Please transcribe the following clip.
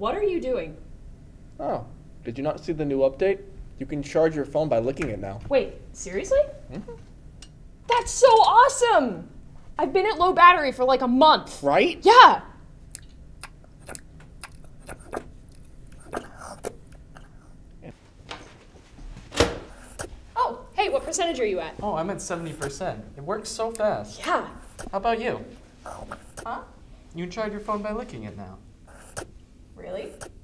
What are you doing? Oh, did you not see the new update? You can charge your phone by licking it now. Wait, seriously? Mm-hmm. That's so awesome! I've been at low battery for like a month. Right? Yeah! Oh, hey, what percentage are you at? Oh, I'm at 70%. It works so fast. Yeah. How about you? Huh? You can charge your phone by licking it now. Really?